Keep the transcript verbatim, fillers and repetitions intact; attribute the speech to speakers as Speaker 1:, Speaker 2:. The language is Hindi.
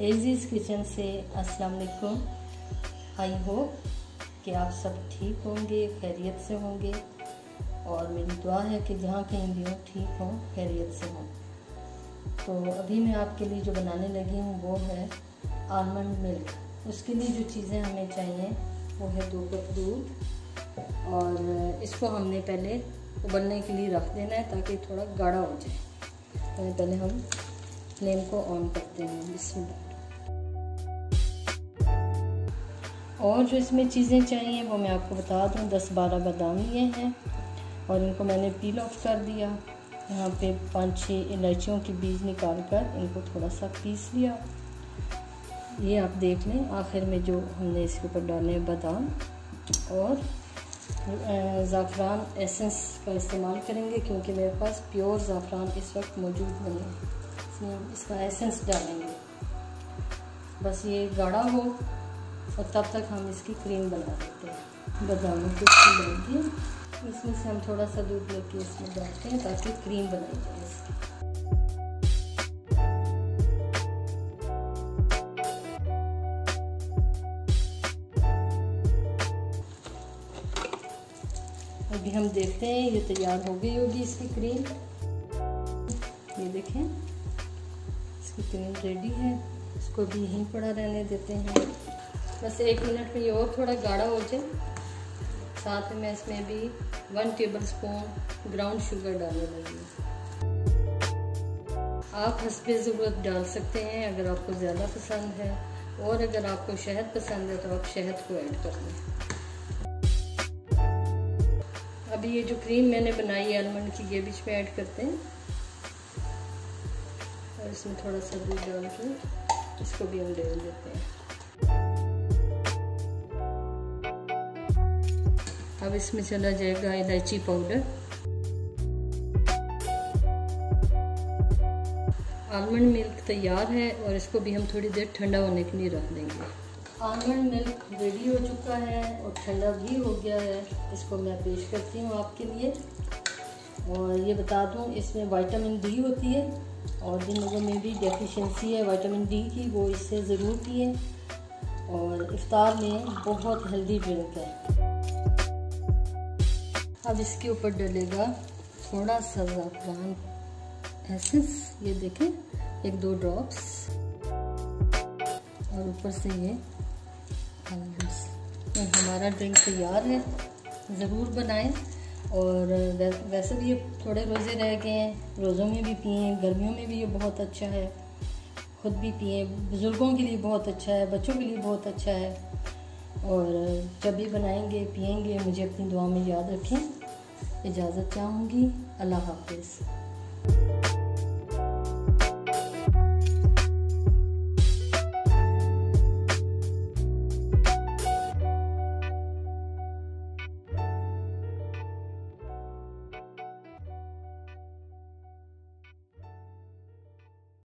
Speaker 1: एजीज़ किचन से अस्सलाम वालेकुम। आई होप कि आप सब ठीक होंगे, खैरियत से होंगे और मेरी दुआ है कि जहाँ कहीं भी हो ठीक हो, खैरियत से हो। तो अभी मैं आपके लिए जो बनाने लगी हूँ वो है आलमंड मिल्क। उसके लिए जो चीज़ें हमें चाहिए वो है दो कप दूध और इसको हमने पहले उबलने के लिए रख देना है ताकि थोड़ा गाढ़ा हो जाए। तो पहले हम फ्लेम को ऑन करते हैं। बिस्मिल्लाह। और जो इसमें चीज़ें चाहिए वो मैं आपको बता दूं। दस बारह बादाम लिए हैं और इनको मैंने पील ऑफ कर दिया। यहाँ पे पाँच छः इलायचियों के बीज निकाल कर इनको थोड़ा सा पीस लिया। ये आप देख लें आखिर में जो हमने इसके ऊपर डाले हैं बादाम। और ज़ाफ़रान एसेंस का इस्तेमाल करेंगे क्योंकि मेरे पास प्योर ज़ाफ़रान इस वक्त मौजूद नहीं है। इसमें हम इसका एसेंस डालेंगे। बस ये गाढ़ा हो और तब तक हम इसकी क्रीम बना देते हैं। बादामों को डाल दिए, इसमें से हम थोड़ा सा दूध लेके इसमें डालते हैं ताकि क्रीम बनाई जाए इसकी। अभी हम देखते हैं ये तैयार हो गई होगी इसकी क्रीम। ये देखें इसकी क्रीम रेडी है। इसको भी यहीं पड़ा रहने देते हैं। बस एक मिनट में ये और थोड़ा गाढ़ा हो जाए। साथ में मैं इसमें भी one tablespoon brown sugar डालने लगी। आप हस्बे ज़रूरत डाल सकते हैं अगर आपको ज़्यादा पसंद है, और अगर आपको शहद पसंद है तो आप शहद को ऐड कर लें। अभी ये जो क्रीम मैंने बनाई है आलमंड की, ये बीच में ऐड करते हैं और इसमें थोड़ा सा दूध डाल के इसको भी हम डाल देते हैं। अब इसमें चला जाएगा इलायची पाउडर। आलमंड मिल्क तैयार है और इसको भी हम थोड़ी देर ठंडा होने के लिए रख देंगे। आलमंड मिल्क रेडी हो चुका है और ठंडा भी हो गया है। इसको मैं पेश करती हूँ आपके लिए। और ये बता दूँ इसमें विटामिन डी होती है और जिन लोगों में भी डेफिशिएंसी है विटामिन डी की वो इससे ज़रूर पिए। और इफ्तार में बहुत हेल्दी ड्रिंक है। अब इसके ऊपर डलेगा थोड़ा सा ज़ाफ़रान एसेंस। ये देखें एक दो ड्रॉप्स और ऊपर से ये आलमंड्स। तो हमारा ड्रिंक तैयार है, ज़रूर बनाएं। और वैसे भी ये थोड़े रोज़े रह गए हैं, रोज़ों में भी पिएं, गर्मियों में भी ये बहुत अच्छा है। ख़ुद भी पिएं, बुज़ुर्गों के लिए बहुत अच्छा है, बच्चों के लिए बहुत अच्छा है। और जब भी बनाएंगे पिएंगे मुझे अपनी दुआ में याद रखें। इजाज़त चाहूँगी। अल्लाह हाफ़िज़।